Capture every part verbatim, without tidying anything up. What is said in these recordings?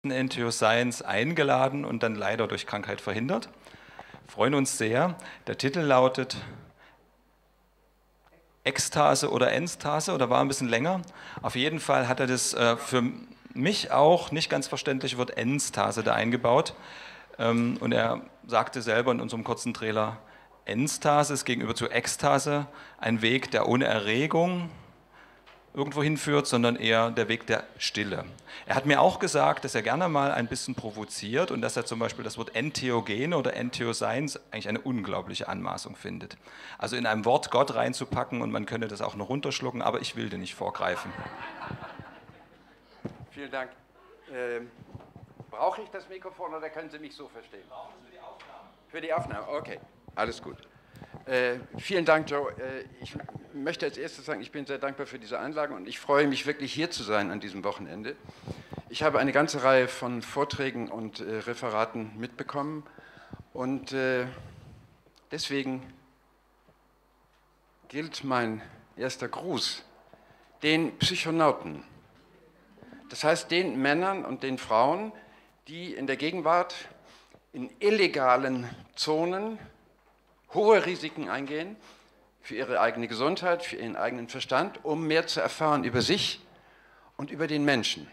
EntheoScience eingeladen und dann leider durch Krankheit verhindert. Freuen uns sehr. Der Titel lautet Ekstase oder Enstase oder war ein bisschen länger. Auf jeden Fall hat er das äh, für mich auch nicht ganz verständliche Wort Enstase da eingebaut. Ähm, und er sagte selber in unserem kurzen Trailer, Enstase ist gegenüber zu Ekstase ein Weg, der ohne Erregung irgendwo hinführt, sondern eher der Weg der Stille. Er hat mir auch gesagt, dass er gerne mal ein bisschen provoziert und dass er zum Beispiel das Wort Entheogene oder EntheoScience eigentlich eine unglaubliche Anmaßung findet. Also in einem Wort Gott reinzupacken und man könnte das auch noch runterschlucken, aber ich will dir nicht vorgreifen. Vielen Dank. Ähm, brauche ich das Mikrofon oder können Sie mich so verstehen? Brauchen Sie für die Aufnahme. Für die Aufnahme, okay. Alles gut. Äh, vielen Dank, Joe. Äh, ich möchte als erstes sagen, ich bin sehr dankbar für diese Einladung und ich freue mich wirklich hier zu sein an diesem Wochenende. Ich habe eine ganze Reihe von Vorträgen und äh, Referaten mitbekommen und äh, deswegen gilt mein erster Gruß den Psychonauten. Das heißt den Männern und den Frauen, die in der Gegenwart in illegalen Zonen hohe Risiken eingehen für ihre eigene Gesundheit, für ihren eigenen Verstand, um mehr zu erfahren über sich und über den Menschen.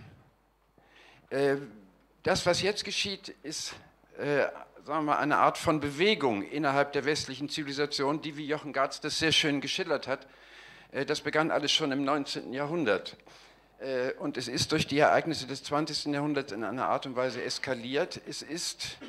Das, was jetzt geschieht, ist, sagen wir mal, eine Art von Bewegung innerhalb der westlichen Zivilisation, die, wie Jochen Gartz das sehr schön geschildert hat, das begann alles schon im neunzehnten Jahrhundert. Und es ist durch die Ereignisse des zwanzigsten Jahrhunderts in einer Art und Weise eskaliert. Es ist,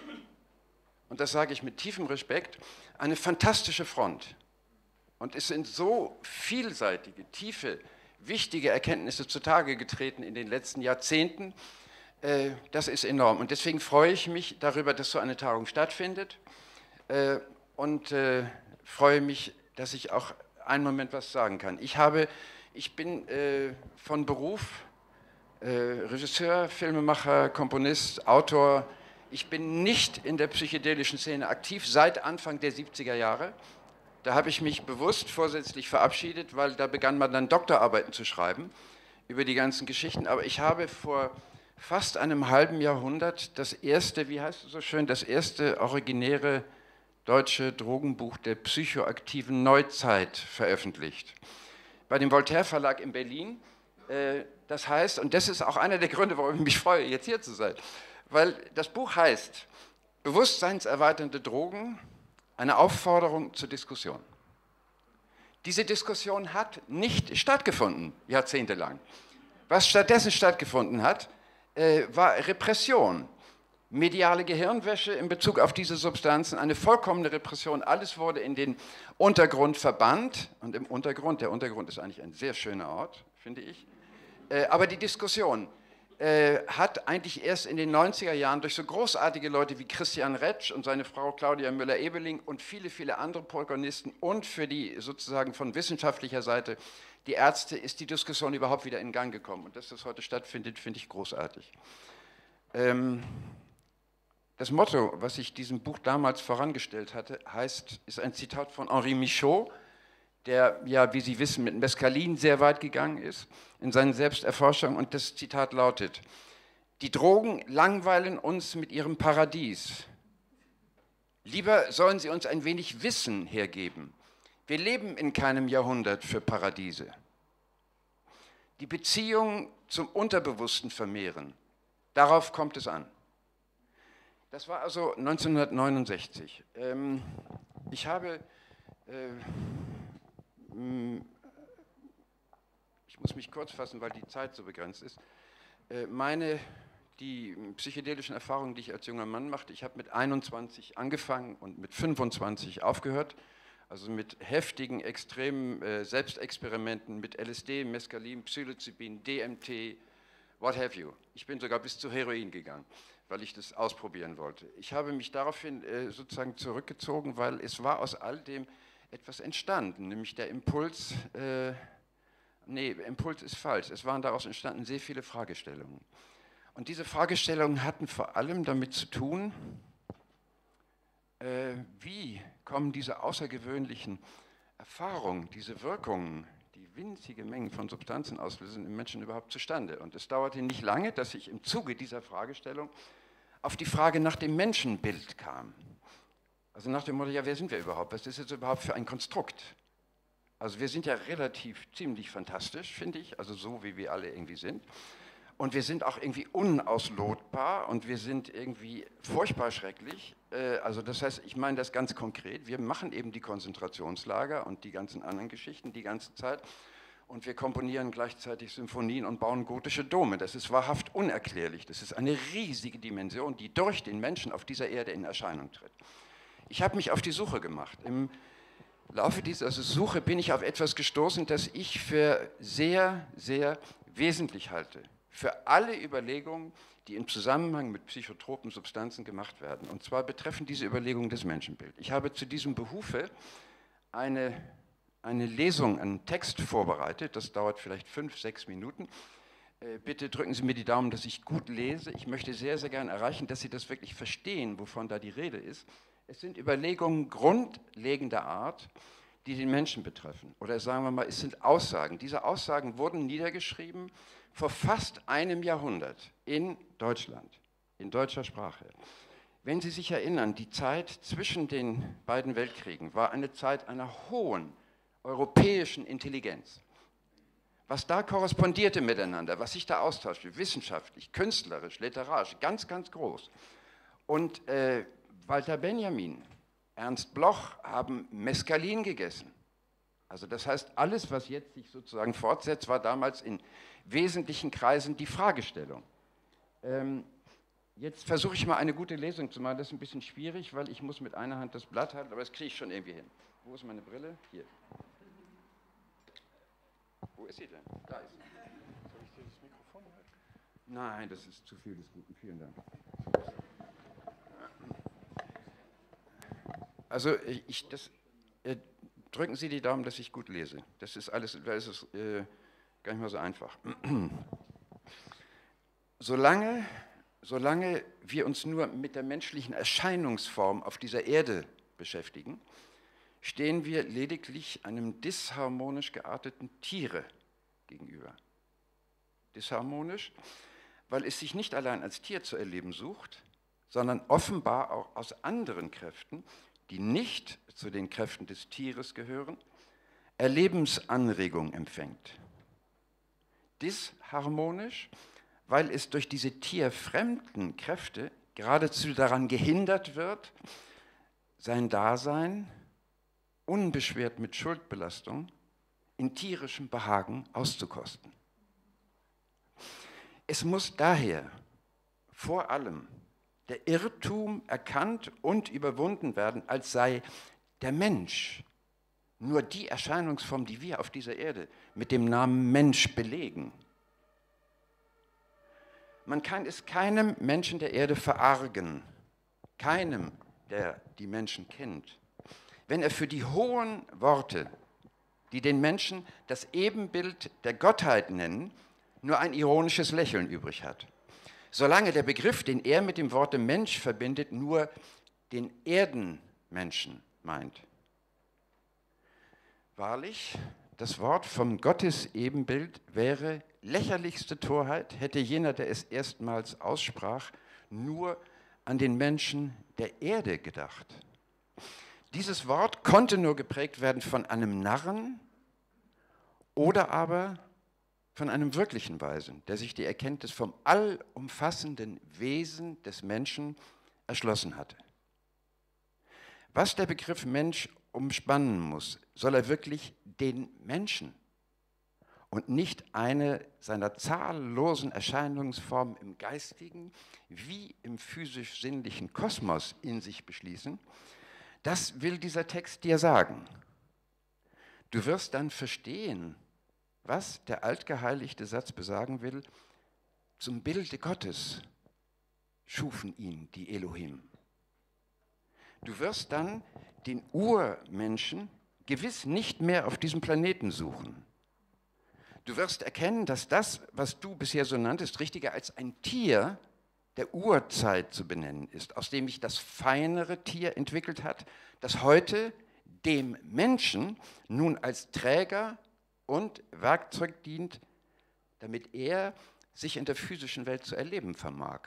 und das sage ich mit tiefem Respekt, eine fantastische Front. Und es sind so vielseitige, tiefe, wichtige Erkenntnisse zutage getreten in den letzten Jahrzehnten. Äh, das ist enorm. Und deswegen freue ich mich darüber, dass so eine Tagung stattfindet. Äh, und äh, freue mich, dass ich auch einen Moment was sagen kann. Ich, habe, ich bin äh, von Beruf äh, Regisseur, Filmemacher, Komponist, Autor. Ich bin nicht in der psychedelischen Szene aktiv seit Anfang der siebziger Jahre. Da habe ich mich bewusst vorsätzlich verabschiedet, weil da begann man dann Doktorarbeiten zu schreiben über die ganzen Geschichten. Aber ich habe vor fast einem halben Jahrhundert das erste, wie heißt es so schön, das erste originäre deutsche Drogenbuch der psychoaktiven Neuzeit veröffentlicht. Bei dem Voltaire Verlag in Berlin. Das heißt, und das ist auch einer der Gründe, warum ich mich freue, jetzt hier zu sein, weil das Buch heißt Bewusstseinserweiternde Drogen, eine Aufforderung zur Diskussion. Diese Diskussion hat nicht stattgefunden, jahrzehntelang. Was stattdessen stattgefunden hat, äh, war Repression, mediale Gehirnwäsche in Bezug auf diese Substanzen, eine vollkommene Repression. Alles wurde in den Untergrund verbannt und im Untergrund, der Untergrund ist eigentlich ein sehr schöner Ort, finde ich, äh, aber die Diskussion Äh, hat eigentlich erst in den neunziger Jahren durch so großartige Leute wie Christian Retsch und seine Frau Claudia Müller-Ebeling und viele, viele andere Protagonisten und für die sozusagen von wissenschaftlicher Seite die Ärzte ist die Diskussion überhaupt wieder in Gang gekommen. Und dass das heute stattfindet, finde ich großartig. Ähm, das Motto, was ich diesem Buch damals vorangestellt hatte, heißt, ist ein Zitat von Henri Michaud, der, ja, wie Sie wissen, mit Mescalin sehr weit gegangen ist in seinen Selbsterforschungen. Und das Zitat lautet, die Drogen langweilen uns mit ihrem Paradies. Lieber sollen sie uns ein wenig Wissen hergeben. Wir leben in keinem Jahrhundert für Paradiese. Die Beziehung zum Unterbewussten vermehren, darauf kommt es an. Das war also neunzehnhundertneunundsechzig. Ähm, ich habe... Äh, Ich muss mich kurz fassen, weil die Zeit so begrenzt ist. Meine, die psychedelischen Erfahrungen, die ich als junger Mann machte, ich habe mit einundzwanzig angefangen und mit fünfundzwanzig aufgehört, also mit heftigen, extremen äh, Selbstexperimenten mit L S D, Mescalin, Psilocybin, D M T, what have you. Ich bin sogar bis zu Heroin gegangen, weil ich das ausprobieren wollte. Ich habe mich daraufhin äh, sozusagen zurückgezogen, weil es war aus all dem etwas entstanden, nämlich der Impuls, äh, nee, Impuls ist falsch, es waren daraus entstanden sehr viele Fragestellungen. Und diese Fragestellungen hatten vor allem damit zu tun, äh, wie kommen diese außergewöhnlichen Erfahrungen, diese Wirkungen, die winzige Mengen von Substanzen auslösen im Menschen überhaupt zustande? Und es dauerte nicht lange, dass ich im Zuge dieser Fragestellung auf die Frage nach dem Menschenbild kam. Also nach dem Motto, ja, wer sind wir überhaupt? Was ist jetzt überhaupt für ein Konstrukt? Also wir sind ja relativ ziemlich fantastisch, finde ich, also so wie wir alle irgendwie sind. Und wir sind auch irgendwie unauslotbar und wir sind irgendwie furchtbar schrecklich. Also das heißt, ich meine das ganz konkret, wir machen eben die Konzentrationslager und die ganzen anderen Geschichten die ganze Zeit und wir komponieren gleichzeitig Symphonien und bauen gotische Dome. Das ist wahrhaft unerklärlich. Das ist eine riesige Dimension, die durch den Menschen auf dieser Erde in Erscheinung tritt. Ich habe mich auf die Suche gemacht. Im Laufe dieser Suche bin ich auf etwas gestoßen, das ich für sehr, sehr wesentlich halte. Für alle Überlegungen, die im Zusammenhang mit psychotropen Substanzen gemacht werden. Und zwar betreffen diese Überlegungen das Menschenbild. Ich habe zu diesem Behufe eine, eine Lesung, einen Text vorbereitet. Das dauert vielleicht fünf, sechs Minuten. Bitte drücken Sie mir die Daumen, dass ich gut lese. Ich möchte sehr, sehr gerne erreichen, dass Sie das wirklich verstehen, wovon da die Rede ist. Es sind Überlegungen grundlegender Art, die den Menschen betreffen. Oder sagen wir mal, es sind Aussagen. Diese Aussagen wurden niedergeschrieben vor fast einem Jahrhundert in Deutschland, in deutscher Sprache. Wenn Sie sich erinnern, die Zeit zwischen den beiden Weltkriegen war eine Zeit einer hohen europäischen Intelligenz. Was da korrespondierte miteinander, was sich da austauschte, wissenschaftlich, künstlerisch, literarisch, ganz, ganz groß. Und äh, Walter Benjamin, Ernst Bloch haben Mescalin gegessen. Also das heißt, alles, was jetzt sich sozusagen fortsetzt, war damals in wesentlichen Kreisen die Fragestellung. Ähm, jetzt versuche ich mal eine gute Lesung zu machen. Das ist ein bisschen schwierig, weil ich muss mit einer Hand das Blatt halten, aber das kriege ich schon irgendwie hin. Wo ist meine Brille? Hier. Wo ist sie denn? Da ist sie. Soll ich dir das Mikrofon halten? Nein, das ist zu viel des Guten. Vielen Dank. Also ich, das, äh, drücken Sie die Daumen, dass ich gut lese. Das ist alles, das ist äh, gar nicht mal so einfach. Solange, solange wir uns nur mit der menschlichen Erscheinungsform auf dieser Erde beschäftigen, stehen wir lediglich einem disharmonisch gearteten Tiere gegenüber. Disharmonisch, weil es sich nicht allein als Tier zu erleben sucht, sondern offenbar auch aus anderen Kräften, die nicht zu den Kräften des Tieres gehören, Erlebensanregung empfängt. Disharmonisch, weil es durch diese tierfremden Kräfte geradezu daran gehindert wird, sein Dasein unbeschwert mit Schuldbelastung in tierischem Behagen auszukosten. Es muss daher vor allem der Irrtum erkannt und überwunden werden, als sei der Mensch nur die Erscheinungsform, die wir auf dieser Erde mit dem Namen Mensch belegen. Man kann es keinem Menschen der Erde verargen, keinem, der die Menschen kennt, wenn er für die hohen Worte, die den Menschen das Ebenbild der Gottheit nennen, nur ein ironisches Lächeln übrig hat. Solange der Begriff, den er mit dem Worte Mensch verbindet, nur den Erdenmenschen meint. Wahrlich, das Wort vom Gottesebenbild wäre lächerlichste Torheit, hätte jener, der es erstmals aussprach, nur an den Menschen der Erde gedacht. Dieses Wort konnte nur geprägt werden von einem Narren oder aber von einem wirklichen Weisen, der sich die Erkenntnis vom allumfassenden Wesen des Menschen erschlossen hatte. Was der Begriff Mensch umspannen muss, soll er wirklich den Menschen und nicht eine seiner zahllosen Erscheinungsformen im geistigen wie im physisch-sinnlichen Kosmos in sich beschließen. Das will dieser Text dir sagen. Du wirst dann verstehen, was der altgeheiligte Satz besagen will: Zum Bilde Gottes schufen ihn die Elohim. Du wirst dann den Urmenschen gewiss nicht mehr auf diesem Planeten suchen. Du wirst erkennen, dass das, was du bisher so nanntest, richtiger als ein Tier der Urzeit zu benennen ist, aus dem sich das feinere Tier entwickelt hat, das heute dem Menschen nun als Träger und Werkzeug dient, damit er sich in der physischen Welt zu erleben vermag.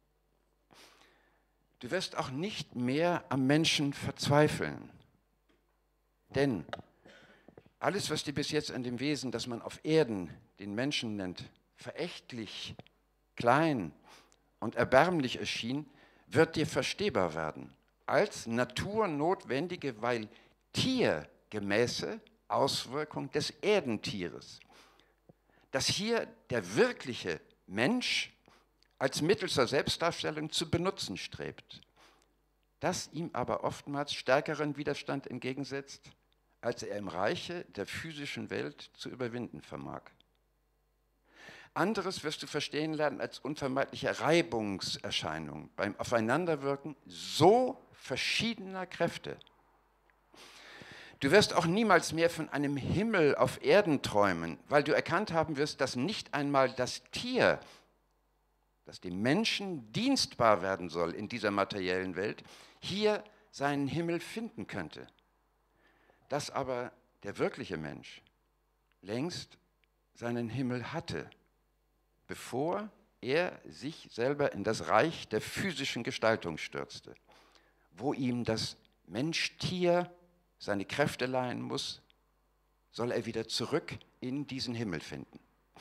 Du wirst auch nicht mehr am Menschen verzweifeln, denn alles, was dir bis jetzt an dem Wesen, das man auf Erden den Menschen nennt, verächtlich, klein und erbärmlich erschien, wird dir verstehbar werden, als naturnotwendige, weil tiergemäße Auswirkung des Erdentieres. Dass hier der wirkliche Mensch als Mittel zur Selbstdarstellung zu benutzen strebt, das ihm aber oftmals stärkeren Widerstand entgegensetzt, als er im Reiche der physischen Welt zu überwinden vermag. Anderes wirst du verstehen lernen als unvermeidliche Reibungserscheinung beim Aufeinanderwirken so verschiedener Kräfte. Du wirst auch niemals mehr von einem Himmel auf Erden träumen, weil du erkannt haben wirst, dass nicht einmal das Tier, das dem Menschen dienstbar werden soll in dieser materiellen Welt, hier seinen Himmel finden könnte. Dass aber der wirkliche Mensch längst seinen Himmel hatte, bevor er sich selber in das Reich der physischen Gestaltung stürzte, wo ihm das Mensch-Tier seine Kräfte leihen muss, soll er wieder zurück in diesen Himmel finden.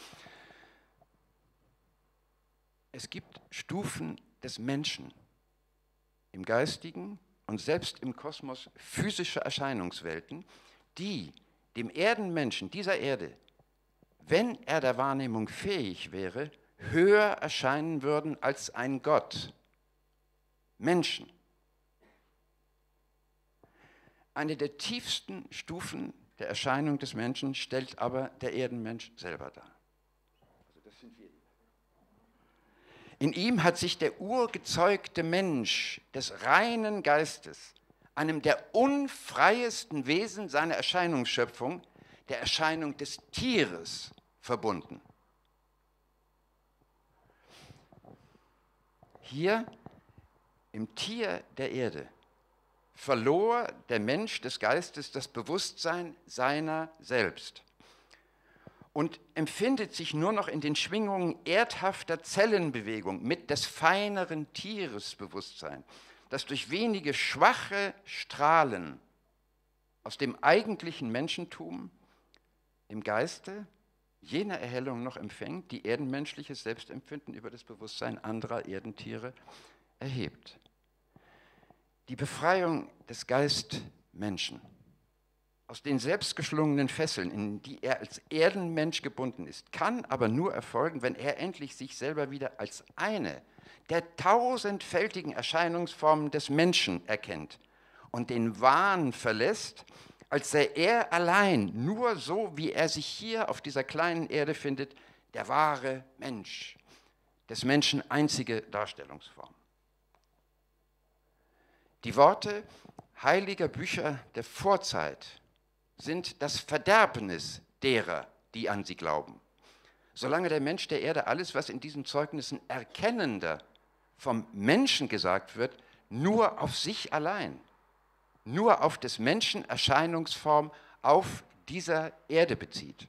Es gibt Stufen des Menschen im Geistigen und selbst im Kosmos physische Erscheinungswelten, die dem Erdenmenschen dieser Erde, wenn er der Wahrnehmung fähig wäre, höher erscheinen würden als ein Gott. Menschen. Eine der tiefsten Stufen der Erscheinung des Menschen stellt aber der Erdenmensch selber dar. Also das sind wir. In ihm hat sich der urgezeugte Mensch des reinen Geistes, einem der unfreiesten Wesen seiner Erscheinungsschöpfung, der Erscheinung des Tieres, verbunden. Hier im Tier der Erde verlor der Mensch des Geistes das Bewusstsein seiner selbst und empfindet sich nur noch in den Schwingungen erdhafter Zellenbewegung mit des feineren Tieresbewusstsein, das durch wenige schwache Strahlen aus dem eigentlichen Menschentum im Geiste jener Erhellung noch empfängt, die erdenmenschliches Selbstempfinden über das Bewusstsein anderer Erdentiere erhebt. Die Befreiung des Geistmenschen aus den selbstgeschlungenen Fesseln, in die er als Erdenmensch gebunden ist, kann aber nur erfolgen, wenn er endlich sich selber wieder als eine der tausendfältigen Erscheinungsformen des Menschen erkennt und den Wahn verlässt, als sei er allein, nur so wie er sich hier auf dieser kleinen Erde findet, der wahre Mensch, des Menschen einzige Darstellungsform. Die Worte heiliger Bücher der Vorzeit sind das Verderbnis derer, die an sie glauben. Solange der Mensch der Erde alles, was in diesen Zeugnissen erkennender vom Menschen gesagt wird, nur auf sich allein, nur auf des Menschen Erscheinungsform auf dieser Erde bezieht.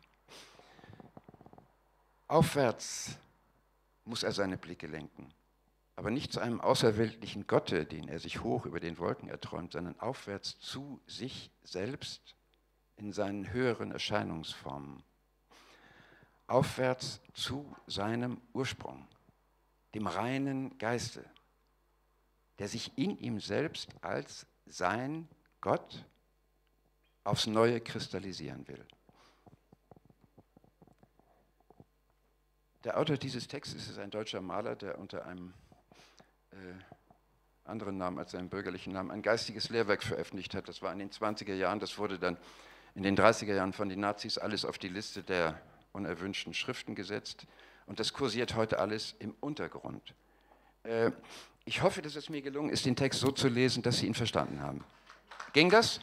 Aufwärts muss er seine Blicke lenken, aber nicht zu einem außerweltlichen Gotte, den er sich hoch über den Wolken erträumt, sondern aufwärts zu sich selbst in seinen höheren Erscheinungsformen. Aufwärts zu seinem Ursprung, dem reinen Geiste, der sich in ihm selbst als sein Gott aufs Neue kristallisieren will. Der Autor dieses Textes ist ein deutscher Maler, der unter einem äh, anderen Namen als seinem bürgerlichen Namen ein geistiges Lehrwerk veröffentlicht hat. Das war in den zwanziger Jahren, das wurde dann in den dreißiger Jahren von den Nazis alles auf die Liste der unerwünschten Schriften gesetzt und das kursiert heute alles im Untergrund. Äh, ich hoffe, dass es mir gelungen ist, den Text so zu lesen, dass Sie ihn verstanden haben. Ging das?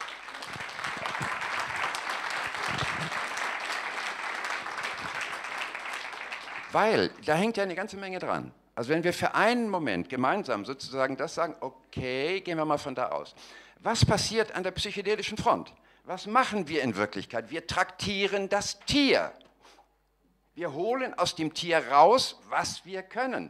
Weil, da hängt ja eine ganze Menge dran. Also wenn wir für einen Moment gemeinsam sozusagen das sagen, okay, gehen wir mal von da aus. Was passiert an der psychedelischen Front? Was machen wir in Wirklichkeit? Wir traktieren das Tier. Wir holen aus dem Tier raus, was wir können.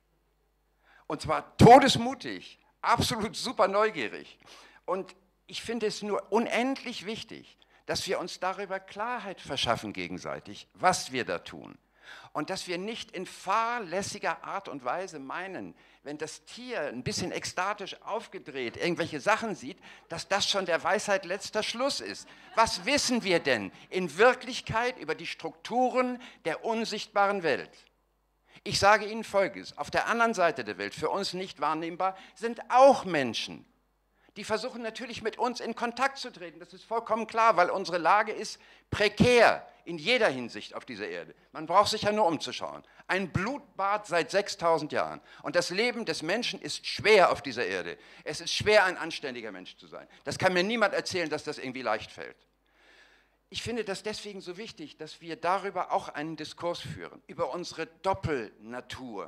Und zwar todesmutig, absolut super neugierig. Und ich finde es nur unendlich wichtig, dass wir uns darüber Klarheit verschaffen gegenseitig, was wir da tun. Und dass wir nicht in fahrlässiger Art und Weise meinen, wenn das Tier ein bisschen ekstatisch aufgedreht irgendwelche Sachen sieht, dass das schon der Weisheit letzter Schluss ist. Was wissen wir denn in Wirklichkeit über die Strukturen der unsichtbaren Welt? Ich sage Ihnen Folgendes: Auf der anderen Seite der Welt, für uns nicht wahrnehmbar, sind auch Menschen. Die versuchen natürlich mit uns in Kontakt zu treten. Das ist vollkommen klar, weil unsere Lage ist prekär in jeder Hinsicht auf dieser Erde. Man braucht sich ja nur umzuschauen. Ein Blutbad seit sechstausend Jahren. Und das Leben des Menschen ist schwer auf dieser Erde. Es ist schwer, ein anständiger Mensch zu sein. Das kann mir niemand erzählen, dass das irgendwie leicht fällt. Ich finde das deswegen so wichtig, dass wir darüber auch einen Diskurs führen, über unsere Doppelnatur.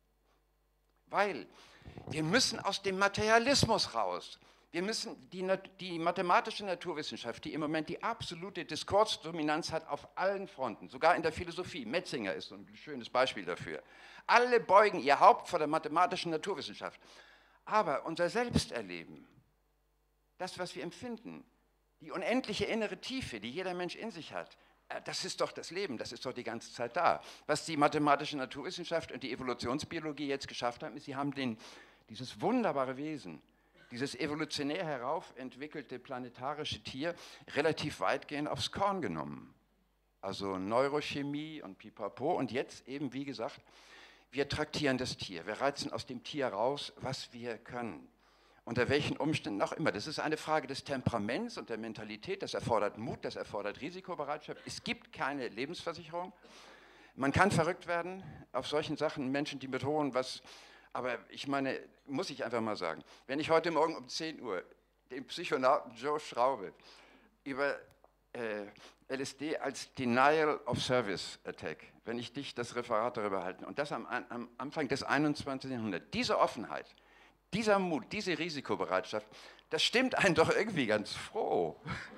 Weil wir müssen aus dem Materialismus raus. Wir müssen die, die mathematische Naturwissenschaft, die im Moment die absolute Diskursdominanz hat auf allen Fronten, sogar in der Philosophie, Metzinger ist so ein schönes Beispiel dafür. Alle beugen ihr Haupt vor der mathematischen Naturwissenschaft. Aber unser Selbsterleben, das, was wir empfinden, die unendliche innere Tiefe, die jeder Mensch in sich hat, das ist doch das Leben, das ist doch die ganze Zeit da. Was die mathematische Naturwissenschaft und die Evolutionsbiologie jetzt geschafft haben, ist, sie haben den, dieses wunderbare Wesen, dieses evolutionär heraufentwickelte planetarische Tier relativ weitgehend aufs Korn genommen. Also Neurochemie und Pipapo. Und jetzt eben, wie gesagt, wir traktieren das Tier. Wir reizen aus dem Tier raus, was wir können. Unter welchen Umständen auch immer. Das ist eine Frage des Temperaments und der Mentalität. Das erfordert Mut, das erfordert Risikobereitschaft. Es gibt keine Lebensversicherung. Man kann verrückt werden auf solchen Sachen, Menschen, die betonen, was... Aber ich meine, muss ich einfach mal sagen, wenn ich heute Morgen um zehn Uhr den Psychonauten Joe Schraube über äh, L S D als Denial of Service Attack, wenn ich dich das Referat darüber halte, und das am, am Anfang des einundzwanzigsten Jahrhunderts, diese Offenheit, dieser Mut, diese Risikobereitschaft, das stimmt einen doch irgendwie ganz froh.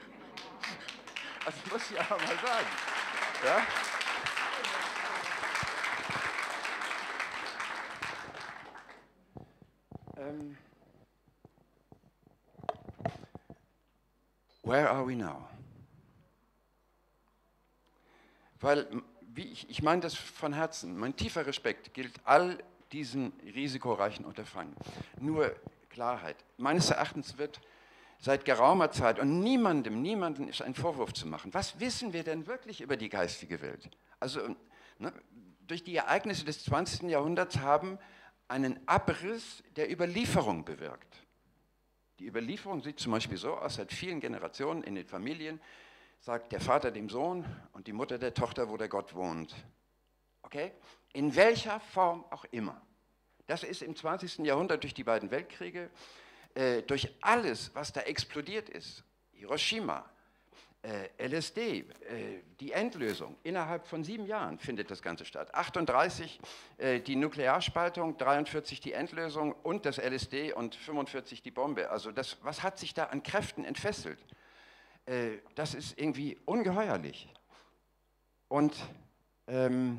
Also muss ich aber mal sagen. Ja? Um, where are we now? Weil, wie ich, ich meine das von Herzen, mein tiefer Respekt gilt all diesen risikoreichen Unterfangen. Nur Klarheit. Meines Erachtens wird seit geraumer Zeit, und niemandem, niemandem ist ein Vorwurf zu machen, was wissen wir denn wirklich über die geistige Welt? Also, ne, durch die Ereignisse des zwanzigsten Jahrhunderts haben einen Abriss der Überlieferung bewirkt. Die Überlieferung sieht zum Beispiel so aus, seit vielen Generationen in den Familien sagt der Vater dem Sohn und die Mutter der Tochter, wo der Gott wohnt. Okay? In welcher Form auch immer. Das ist im zwanzigsten Jahrhundert durch die beiden Weltkriege, äh, durch alles, was da explodiert ist, Hiroshima, Äh, L S D, äh, die Endlösung, innerhalb von sieben Jahren findet das Ganze statt. achtunddreißig äh, die Nuklearspaltung, dreiundvierzig die Endlösung und das L S D und fünfundvierzig die Bombe. Also das, was hat sich da an Kräften entfesselt? Äh, das ist irgendwie ungeheuerlich. Und ähm,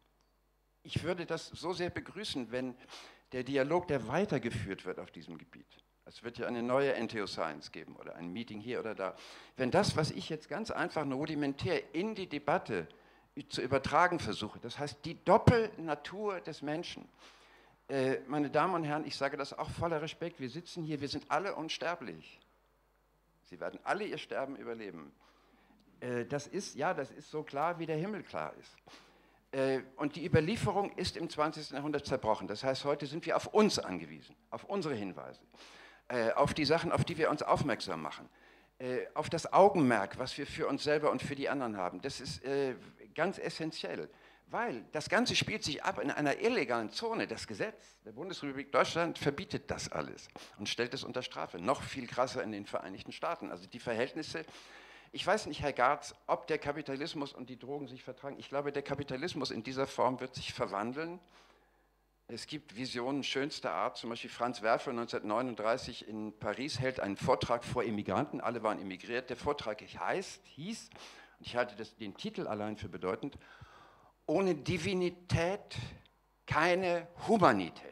ich würde das so sehr begrüßen, wenn der Dialog, der weitergeführt wird auf diesem Gebiet, es wird ja eine neue Entheoscience geben oder ein Meeting hier oder da. Wenn das, was ich jetzt ganz einfach und rudimentär in die Debatte zu übertragen versuche, das heißt die Doppelnatur des Menschen. Äh, meine Damen und Herren, ich sage das auch voller Respekt, wir sitzen hier, wir sind alle unsterblich. Sie werden alle ihr Sterben überleben. Äh, das ist, ja, das ist so klar, wie der Himmel klar ist. Äh, und die Überlieferung ist im zwanzigsten Jahrhundert zerbrochen. Das heißt, heute sind wir auf uns angewiesen, auf unsere Hinweise. Auf die Sachen, auf die wir uns aufmerksam machen, auf das Augenmerk, was wir für uns selber und für die anderen haben. Das ist ganz essentiell, weil das Ganze spielt sich ab in einer illegalen Zone. Das Gesetz der Bundesrepublik Deutschland verbietet das alles und stellt es unter Strafe. Noch viel krasser in den Vereinigten Staaten. Also die Verhältnisse, ich weiß nicht, Herr Garz, ob der Kapitalismus und die Drogen sich vertragen. Ich glaube, der Kapitalismus in dieser Form wird sich verwandeln Es gibt Visionen schönster Art, zum Beispiel Franz Werfel neunzehnhundertneununddreißig in Paris hält einen Vortrag vor Immigranten, alle waren immigriert. Der Vortrag heißt, hieß, und ich halte das, den Titel allein für bedeutend, ohne Divinität keine Humanität.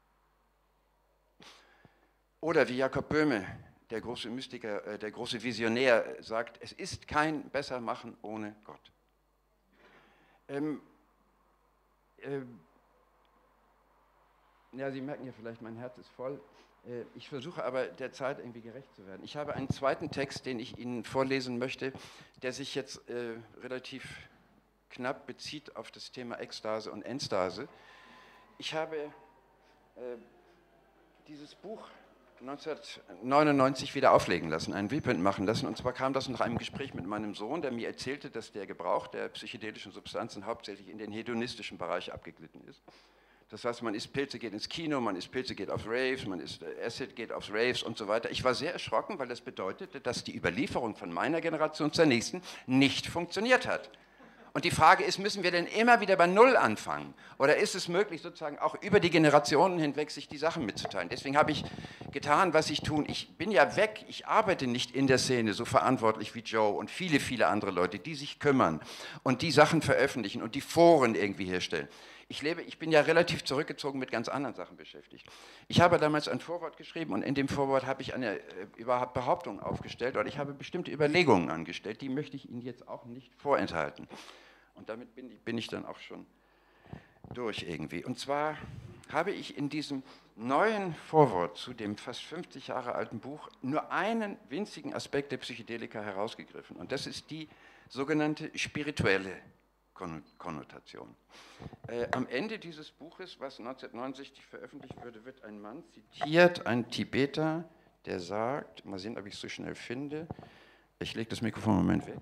Oder wie Jakob Böhme, der große Mystiker, der große Visionär, sagt, es ist kein Bessermachen ohne Gott. Ähm, ähm, Ja, Sie merken ja vielleicht, mein Herz ist voll. Ich versuche aber der Zeit irgendwie gerecht zu werden. Ich habe einen zweiten Text, den ich Ihnen vorlesen möchte, der sich jetzt äh, relativ knapp bezieht auf das Thema Ekstase und Enstase. Ich habe äh, dieses Buch neunzehnhundertneunundneunzig wieder auflegen lassen, einen Reprint machen lassen. Und zwar kam das nach einem Gespräch mit meinem Sohn, der mir erzählte, dass der Gebrauch der psychedelischen Substanzen hauptsächlich in den hedonistischen Bereich abgeglitten ist. Das heißt, man isst Pilze, geht ins Kino, man isst Pilze, geht auf Raves, man isst Acid, geht auf Raves und so weiter. Ich war sehr erschrocken, weil das bedeutete, dass die Überlieferung von meiner Generation zur nächsten nicht funktioniert hat. Und die Frage ist, müssen wir denn immer wieder bei Null anfangen? Oder ist es möglich, sozusagen auch über die Generationen hinweg sich die Sachen mitzuteilen? Deswegen habe ich getan, was ich tun. Ich bin ja weg, ich arbeite nicht in der Szene so verantwortlich wie Joe und viele, viele andere Leute, die sich kümmern und die Sachen veröffentlichen und die Foren irgendwie herstellen. Ich lebe, ich bin ja relativ zurückgezogen mit ganz anderen Sachen beschäftigt. Ich habe damals ein Vorwort geschrieben und in dem Vorwort habe ich eine äh, Behauptung aufgestellt oder ich habe bestimmte Überlegungen angestellt, die möchte ich Ihnen jetzt auch nicht vorenthalten. Und damit bin ich, bin ich dann auch schon durch irgendwie. Und zwar habe ich in diesem neuen Vorwort zu dem fast fünfzig Jahre alten Buch nur einen winzigen Aspekt der Psychedelika herausgegriffen. Und das ist die sogenannte spirituelle Konnotation. Äh, am Ende dieses Buches, was neunzehnhundertneunundsechzig veröffentlicht wurde, wird ein Mann zitiert, ein Tibeter, der sagt, mal sehen, ob ich es so schnell finde, ich lege das Mikrofon einen Moment weg.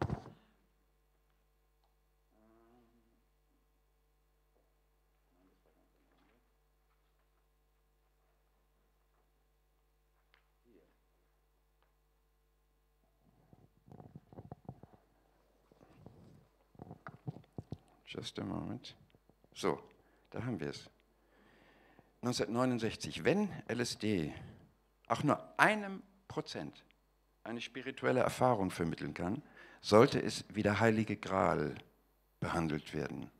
Just a moment. So, da haben wir es. neunzehnhundertneunundsechzig. Wenn L S D auch nur einem Prozent eine spirituelle Erfahrung vermitteln kann, sollte es wie der Heilige Gral behandelt werden.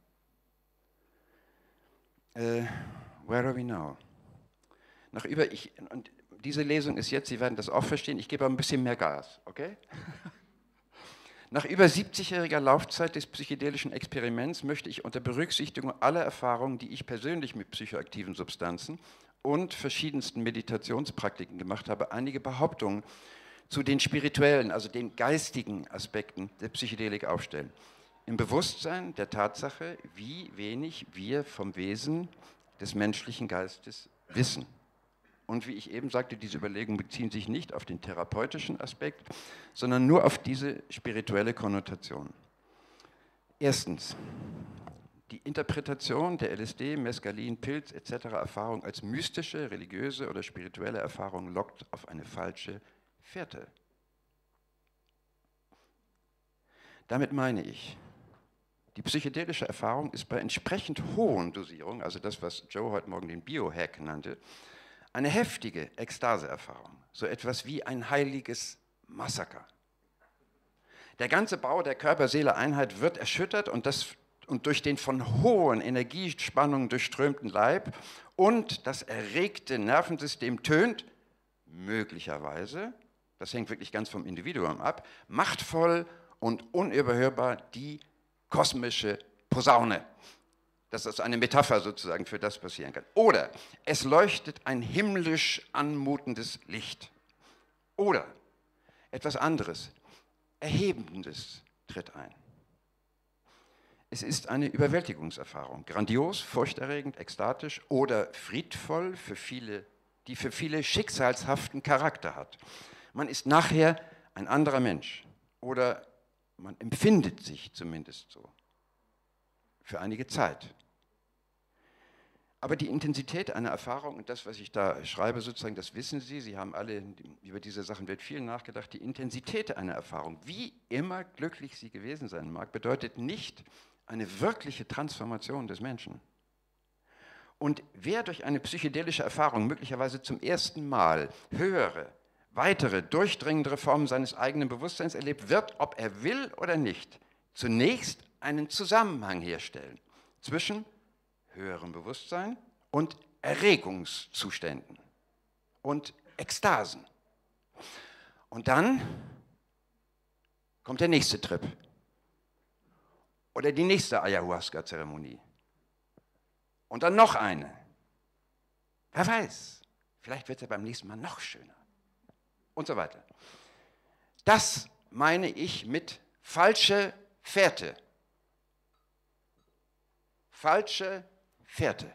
Äh, where are we now? Nach über ich, und diese Lesung ist jetzt, Sie werden das auch verstehen, ich gebe aber ein bisschen mehr Gas, okay? Nach über siebzigjähriger Laufzeit des psychedelischen Experiments möchte ich unter Berücksichtigung aller Erfahrungen, die ich persönlich mit psychoaktiven Substanzen und verschiedensten Meditationspraktiken gemacht habe, einige Behauptungen zu den spirituellen, also den geistigen Aspekten der Psychedelik aufstellen. Im Bewusstsein der Tatsache, wie wenig wir vom Wesen des menschlichen Geistes wissen. Und wie ich eben sagte, diese Überlegungen beziehen sich nicht auf den therapeutischen Aspekt, sondern nur auf diese spirituelle Konnotation. Erstens, die Interpretation der L S D, Mescalin, Pilz et cetera Erfahrung als mystische, religiöse oder spirituelle Erfahrung lockt auf eine falsche Fährte. Damit meine ich, die psychedelische Erfahrung ist bei entsprechend hohen Dosierungen, also das, was Joe heute Morgen den Biohack nannte, eine heftige Ekstaseerfahrung, so etwas wie ein heiliges Massaker. Der ganze Bau der Körper-Seele-Einheit wird erschüttert und, das, und durch den von hohen Energiespannungen durchströmten Leib und das erregte Nervensystem tönt, möglicherweise, das hängt wirklich ganz vom Individuum ab, machtvoll und unüberhörbar die kosmische Posaune. Das ist eine Metapher sozusagen für das, was passieren kann. Oder es leuchtet ein himmlisch anmutendes Licht. Oder etwas anderes, Erhebendes tritt ein. Es ist eine Überwältigungserfahrung, grandios, furchterregend, ekstatisch oder friedvoll, für viele, die für viele schicksalshaften Charakter hat. Man ist nachher ein anderer Mensch oder man empfindet sich zumindest so. Für einige Zeit. Aber die Intensität einer Erfahrung und das, was ich da schreibe, sozusagen, das wissen Sie, Sie haben alle, über diese Sachen wird viel nachgedacht, die Intensität einer Erfahrung, wie immer glücklich sie gewesen sein mag, bedeutet nicht eine wirkliche Transformation des Menschen. Und wer durch eine psychedelische Erfahrung möglicherweise zum ersten Mal höhere, weitere, durchdringendere Formen seines eigenen Bewusstseins erlebt, wird, ob er will oder nicht, zunächst einen Zusammenhang herstellen zwischen höherem Bewusstsein und Erregungszuständen und Ekstasen. Und dann kommt der nächste Trip oder die nächste Ayahuasca-Zeremonie und dann noch eine. Wer weiß, vielleicht wird er beim nächsten Mal noch schöner und so weiter. Das meine ich mit falsche Fährte. Falsche Fährte.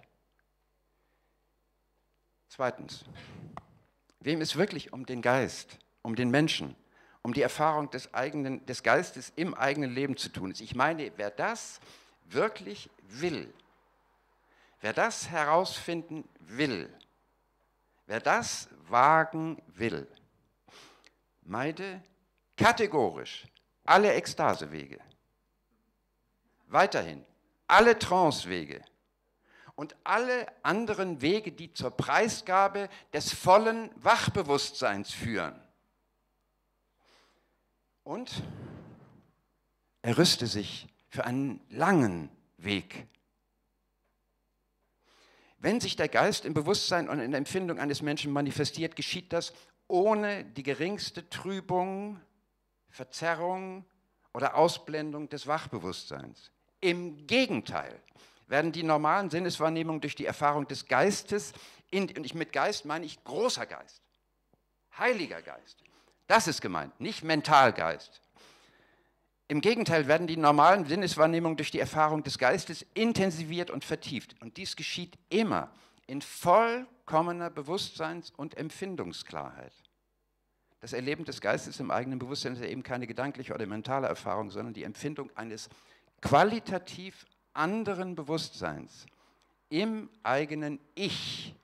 Zweitens, wem es wirklich um den Geist, um den Menschen, um die Erfahrung des, eigenen, des Geistes im eigenen Leben zu tun ist. Ich meine, wer das wirklich will, wer das herausfinden will, wer das wagen will, meide kategorisch alle Ekstasewege, weiterhin alle Trancewege und alle anderen Wege, die zur Preisgabe des vollen Wachbewusstseins führen. Und er rüste sich für einen langen Weg. Wenn sich der Geist im Bewusstsein und in der Empfindung eines Menschen manifestiert, geschieht das ohne die geringste Trübung, Verzerrung oder Ausblendung des Wachbewusstseins. Im Gegenteil werden die normalen Sinneswahrnehmungen durch die Erfahrung des Geistes, in, und ich mit Geist meine ich großer Geist, heiliger Geist, das ist gemeint, nicht Mentalgeist. Im Gegenteil werden die normalen Sinneswahrnehmungen durch die Erfahrung des Geistes intensiviert und vertieft. Und dies geschieht immer in vollkommener Bewusstseins- und Empfindungsklarheit. Das Erleben des Geistes im eigenen Bewusstsein ist ja eben keine gedankliche oder mentale Erfahrung, sondern die Empfindung eines qualitativ anderen Bewusstseins im eigenen Ich.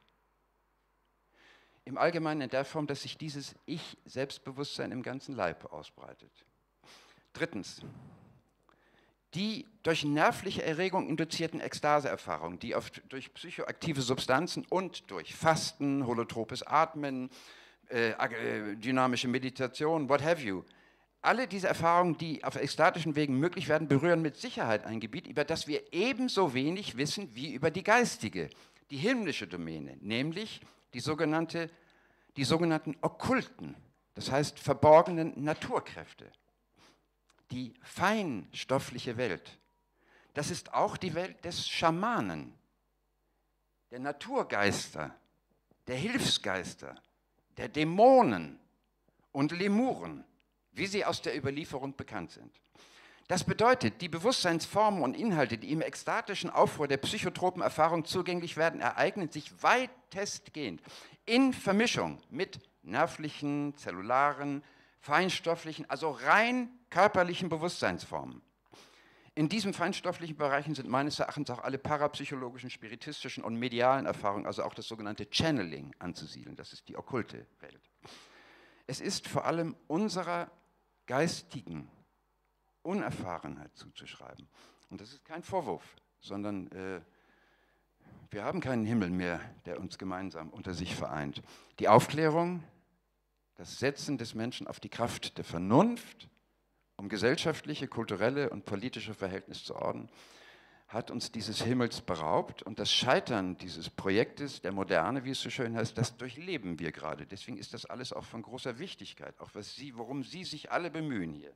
Im Allgemeinen in der Form, dass sich dieses Ich-Selbstbewusstsein im ganzen Leib ausbreitet. Drittens, die durch nervliche Erregung induzierten Ekstaseerfahrungen, die oft durch psychoaktive Substanzen und durch Fasten, holotropes Atmen, äh, dynamische Meditation, what have you, alle diese Erfahrungen, die auf ekstatischen Wegen möglich werden, berühren mit Sicherheit ein Gebiet, über das wir ebenso wenig wissen wie über die geistige, die himmlische Domäne, nämlich die, sogenannte, die sogenannten okkulten, das heißt verborgenen Naturkräfte. Die feinstoffliche Welt, das ist auch die Welt des Schamanen, der Naturgeister, der Hilfsgeister, der Dämonen und Lemuren, wie sie aus der Überlieferung bekannt sind. Das bedeutet, die Bewusstseinsformen und Inhalte, die im ekstatischen Aufruhr der psychotropen Erfahrung zugänglich werden, ereignen sich weitestgehend in Vermischung mit nervlichen, zellularen, feinstofflichen, also rein körperlichen Bewusstseinsformen. In diesen feinstofflichen Bereichen sind meines Erachtens auch alle parapsychologischen, spiritistischen und medialen Erfahrungen, also auch das sogenannte Channeling, anzusiedeln. Das ist die okkulte Welt. Es ist vor allem unserer geistigen Unerfahrenheit zuzuschreiben. Und das ist kein Vorwurf, sondern äh, wir haben keinen Himmel mehr, der uns gemeinsam unter sich vereint. Die Aufklärung, das Setzen des Menschen auf die Kraft der Vernunft, um gesellschaftliche, kulturelle und politische Verhältnisse zu ordnen, hat uns dieses Himmels beraubt. Und das Scheitern dieses Projektes der Moderne, wie es so schön heißt, das durchleben wir gerade. Deswegen ist das alles auch von großer Wichtigkeit, auch was Sie, worum Sie sich alle bemühen hier.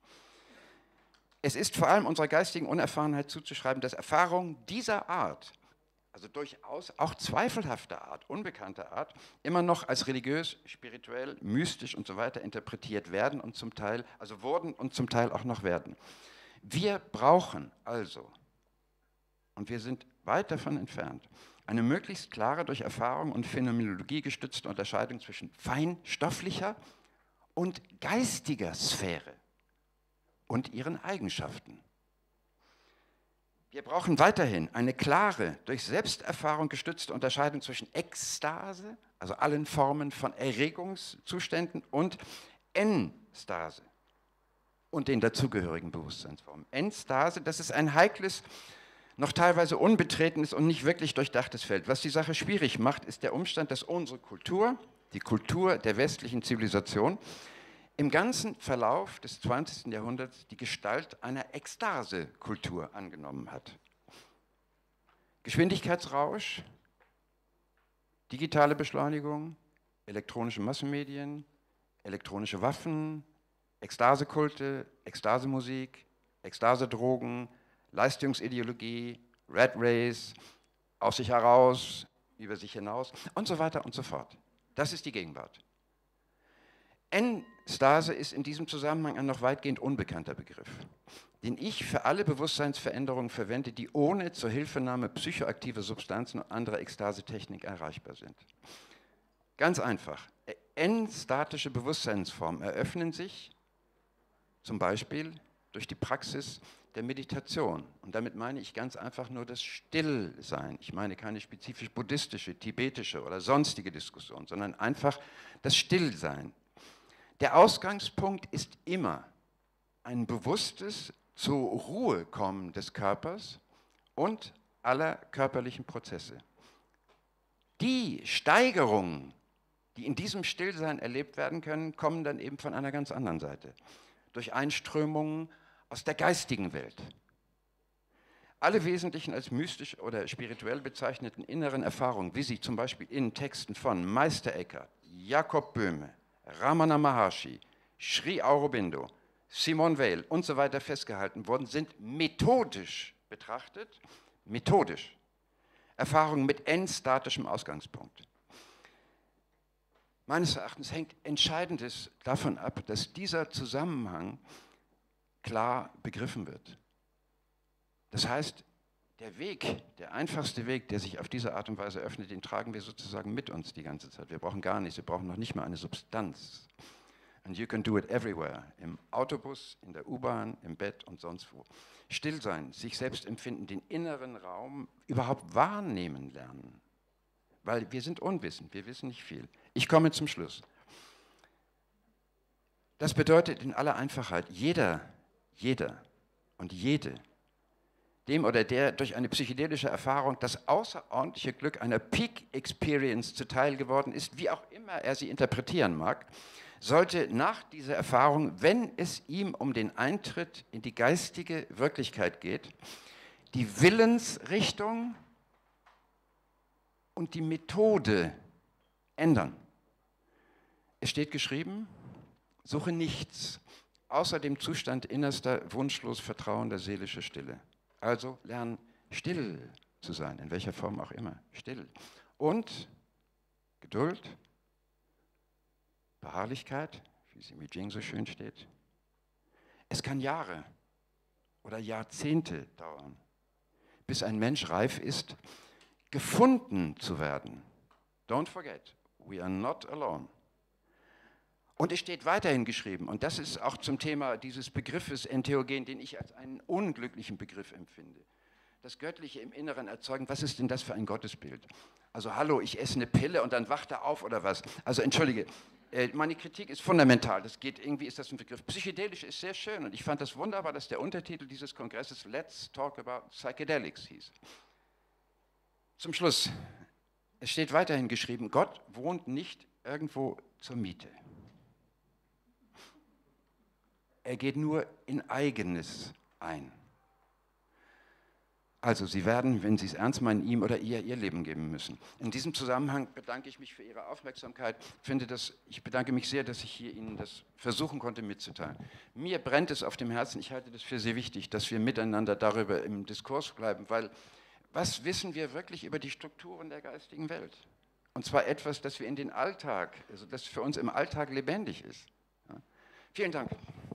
Es ist vor allem unserer geistigen Unerfahrenheit zuzuschreiben, dass Erfahrungen dieser Art, also durchaus auch zweifelhafter Art, unbekannter Art, immer noch als religiös, spirituell, mystisch und so weiter interpretiert werden und zum Teil, also wurden und zum Teil auch noch werden. Wir brauchen also, und wir sind weit davon entfernt, eine möglichst klare, durch Erfahrung und Phänomenologie gestützte Unterscheidung zwischen feinstofflicher und geistiger Sphäre und ihren Eigenschaften. Wir brauchen weiterhin eine klare, durch Selbsterfahrung gestützte Unterscheidung zwischen Ekstase, also allen Formen von Erregungszuständen, und Enstase und den dazugehörigen Bewusstseinsformen. Enstase, das ist ein heikles noch teilweise unbetretenes und nicht wirklich durchdachtes Feld. Was die Sache schwierig macht, ist der Umstand, dass unsere Kultur, die Kultur der westlichen Zivilisation, im ganzen Verlauf des zwanzigsten Jahrhunderts die Gestalt einer Ekstase-Kultur angenommen hat. Geschwindigkeitsrausch, digitale Beschleunigung, elektronische Massenmedien, elektronische Waffen, Ekstasekulte, Ekstasemusik, Ekstasedrogen, Leistungsideologie, Rat Race, aus sich heraus, über sich hinaus und so weiter und so fort. Das ist die Gegenwart. N-Stase ist in diesem Zusammenhang ein noch weitgehend unbekannter Begriff, den ich für alle Bewusstseinsveränderungen verwende, die ohne Zuhilfenahme psychoaktiver Substanzen und anderer Ekstasetechnik erreichbar sind. Ganz einfach. N-statische Bewusstseinsformen eröffnen sich zum Beispiel durch die Praxis der Meditation. Und damit meine ich ganz einfach nur das Stillsein. Ich meine keine spezifisch buddhistische, tibetische oder sonstige Diskussion, sondern einfach das Stillsein. Der Ausgangspunkt ist immer ein bewusstes zur Ruhe kommen des Körpers und aller körperlichen Prozesse. Die Steigerungen, die in diesem Stillsein erlebt werden können, kommen dann eben von einer ganz anderen Seite. Durch Einströmungen aus der geistigen Welt. Alle wesentlichen als mystisch oder spirituell bezeichneten inneren Erfahrungen, wie sie zum Beispiel in Texten von Meister Eckhart, Jakob Böhme, Ramana Maharshi, Sri Aurobindo, Simone Weil und so weiter festgehalten worden, sind methodisch betrachtet, methodisch, Erfahrungen mit n-statischem Ausgangspunkt. Meines Erachtens hängt Entscheidendes davon ab, dass dieser Zusammenhang klar begriffen wird. Das heißt, der Weg, der einfachste Weg, der sich auf diese Art und Weise öffnet, den tragen wir sozusagen mit uns die ganze Zeit. Wir brauchen gar nichts, wir brauchen noch nicht mal eine Substanz. And you can do it everywhere. Im Autobus, in der U-Bahn, im Bett und sonst wo. Still sein, sich selbst empfinden, den inneren Raum überhaupt wahrnehmen lernen. Weil wir sind unwissend, wir wissen nicht viel. Ich komme zum Schluss. Das bedeutet in aller Einfachheit, jeder, jeder und jede, dem oder der durch eine psychedelische Erfahrung das außerordentliche Glück einer Peak Experience zuteil geworden ist, wie auch immer er sie interpretieren mag, sollte nach dieser Erfahrung, wenn es ihm um den Eintritt in die geistige Wirklichkeit geht, die Willensrichtung und die Methode ändern. Es steht geschrieben, suche nichts, außer dem Zustand innerster, wunschlos vertrauender seelischer Stille. Also lernen, still zu sein, in welcher Form auch immer, still. Und Geduld, Beharrlichkeit, wie es im I Ching so schön steht. Es kann Jahre oder Jahrzehnte dauern, bis ein Mensch reif ist, gefunden zu werden. Don't forget, we are not alone. Und es steht weiterhin geschrieben, und das ist auch zum Thema dieses Begriffes Entheogen, den ich als einen unglücklichen Begriff empfinde. Das Göttliche im Inneren erzeugen, was ist denn das für ein Gottesbild? Also hallo, ich esse eine Pille und dann wacht er auf oder was? Also entschuldige, meine Kritik ist fundamental, das geht, irgendwie ist das ein Begriff. Psychedelisch ist sehr schön und ich fand das wunderbar, dass der Untertitel dieses Kongresses Let's Talk About Psychedelics hieß. Zum Schluss, es steht weiterhin geschrieben, Gott wohnt nicht irgendwo zur Miete. Er geht nur in Eigenes ein. Also Sie werden, wenn Sie es ernst meinen, ihm oder ihr Ihr Leben geben müssen. In diesem Zusammenhang bedanke ich mich für Ihre Aufmerksamkeit. Finde das, ich bedanke mich sehr, dass ich hier Ihnen das versuchen konnte mitzuteilen. Mir brennt es auf dem Herzen, ich halte das für sehr wichtig, dass wir miteinander darüber im Diskurs bleiben, weil was wissen wir wirklich über die Strukturen der geistigen Welt? Und zwar etwas, das wir in den Alltag, also das für uns im Alltag lebendig ist. Ja. Vielen Dank.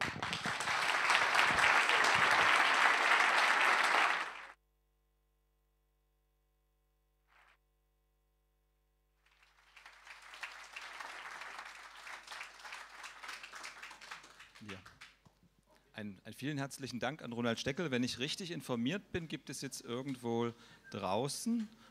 Ja. Ein, ein vielen herzlichen Dank an Ronald Steckel. Wenn ich richtig informiert bin, gibt es jetzt irgendwo draußen